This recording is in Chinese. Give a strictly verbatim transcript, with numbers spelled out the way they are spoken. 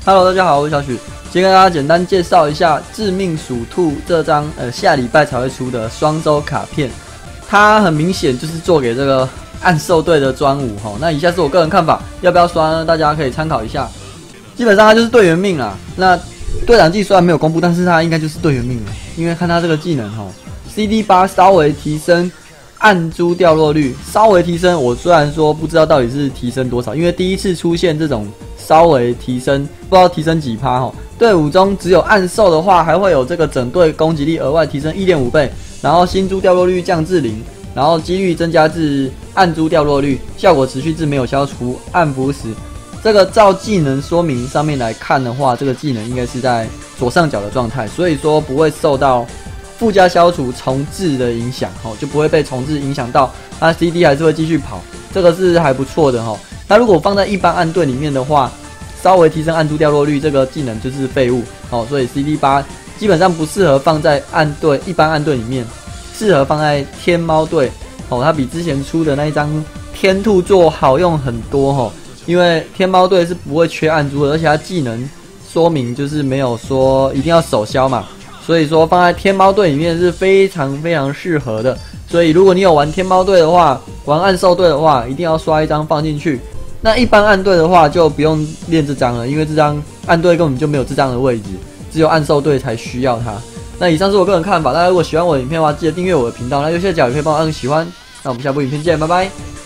Hello， 大家好，我是小许。今天跟大家简单介绍一下《致命鼠兔》这张呃下礼拜才会出的双周卡片。它很明显就是做给这个暗兽队的专武哈。那以下是我个人看法，要不要刷呢？大家可以参考一下。基本上它就是队员命啦。那队长技虽然没有公布，但是它应该就是队员命了，因为看它这个技能哈 ，C D 八稍微提升暗珠掉落率，稍微提升。我虽然说不知道到底是提升多少，因为第一次出现这种。稍微提升，不知道提升几趴哈。队伍中只有暗兽的话，还会有这个整队攻击力额外提升 一点五 倍，然后新珠掉落率降至零，然后几率增加至暗珠掉落率，效果持续至没有消除暗符时。这个照技能说明上面来看的话，这个技能应该是在左上角的状态，所以说不会受到附加消除重置的影响，就不会被重置影响到，它 C D 还是会继续跑，这个是还不错的哈。那如果放在一般暗队里面的话，稍微提升暗珠掉落率这个技能就是废物哦，所以 C D 八 基本上不适合放在暗队一般暗队里面，适合放在天猫队哦，它比之前出的那一张天兔座好用很多哦，因为天猫队是不会缺暗珠的，而且它技能说明就是没有说一定要手消嘛，所以说放在天猫队里面是非常非常适合的。所以如果你有玩天猫队的话，玩暗兽队的话，一定要刷一张放进去。那一般暗队的话就不用练这张了，因为这张暗队根本就没有这张的位置，只有暗兽队才需要它。那以上是我个人看法，大家如果喜欢我的影片的话，记得订阅我的频道，那右下角也可以帮我按个喜欢。那我们下部影片见，拜拜。